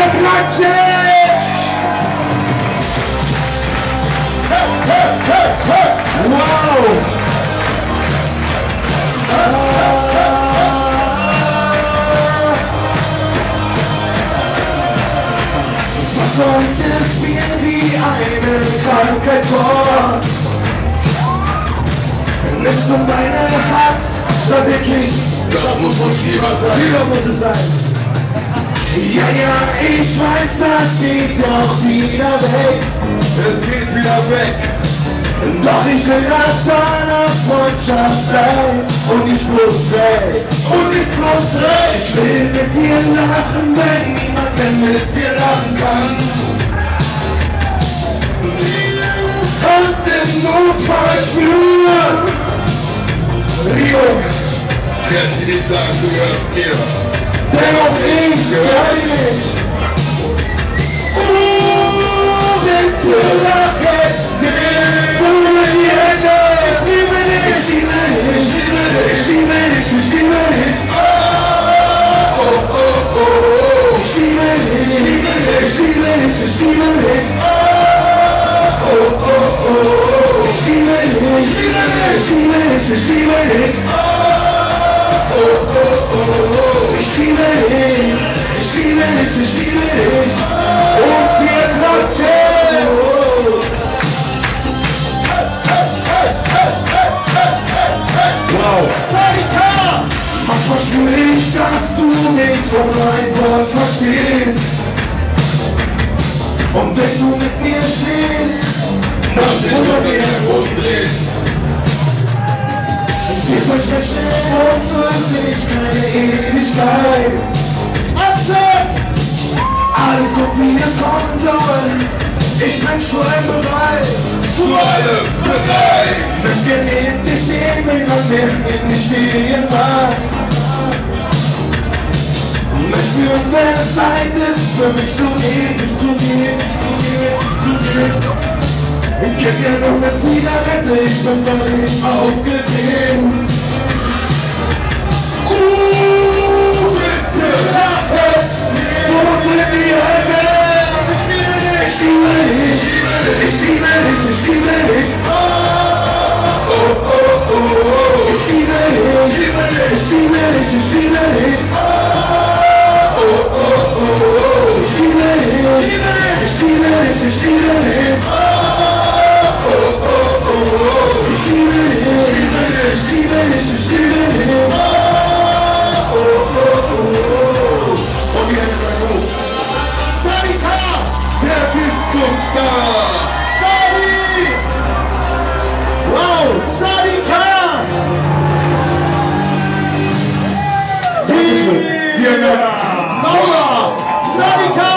wir klatschen! Wow! Verfolgt es mir wie eine Krankheitsform. Nimmst du meine Hand, da wirklich, Das muss wohl Fieber sein. Fieber muss es sein. Ja, ja, ich weiß, das geht doch wieder weg. Es geht wieder weg. Doch ich will, dass deine Freundschaft bleibt. Und nicht bloß weg. Und nicht bloß weg. Ich will mit dir lachen, wenn niemand mehr mit dir lachen kann. Und im Notfall spüren. Rio, Jetzt will ich sagen, du hörst mir. dennoch ich höre dich nicht. Bitte lach jetzt nicht. Du mit die Hände. Ich liebe dich. Ich liebe dich. Ich liebe dich. Ich liebe dich. Ich liebe dich. Oh, oh, oh, oh. Ich liebe dich. Ich liebe dich. Ich liebe dich. Ich liebe dich. Oh, oh, oh, oh. Ich liebe dich. Ich liebe dich. Ich liebe dich. Ich liebe dich. Oh, oh, oh, oh. Ich liebe dich. Ich liebe dich. Ich liebe dich. Und wir klatschen. Wow. Sadika! Manchmal spüre ich, dass du nicht von mein Wort verstehst. Und wenn du mit mir stehst, Das ist doch wie ein Rundlicht. wir versprechen uns wirklich keine Ewigkeit. Alles kommt, wie es kommen soll. Ich bin schon bereit. Zu allem bereit. Ich kann nicht stehen, wenn man mir nicht stehen mag. Ich spüre, wenn es Zeit ist, für mich zu gehen, zu gehen, zu gehen, zu gehen. Gib mir noch eine Zigarette, ich bin völlig aufgedreht. Bitte lach es nicht. Wo sind die Hände? Ich liebe dich. Ich liebe dich. Ich liebe dich. Ich liebe dich. Oh, oh, oh, oh. Ich liebe dich. Ich liebe dich. Ich liebe dich. Oh, oh, oh, oh. Ich liebe dich. Ich liebe dich. Ich liebe dich. Oh, oh, oh, oh. Ich liebe dich. Ich liebe dich. Ich liebe dich. Oh, oh, oh, oh. Und wir haben Sadika! Der Disco-Star! Sadi! Wow, Sadika! Dankeschön. Vielen Dank. Sauber! Sadika!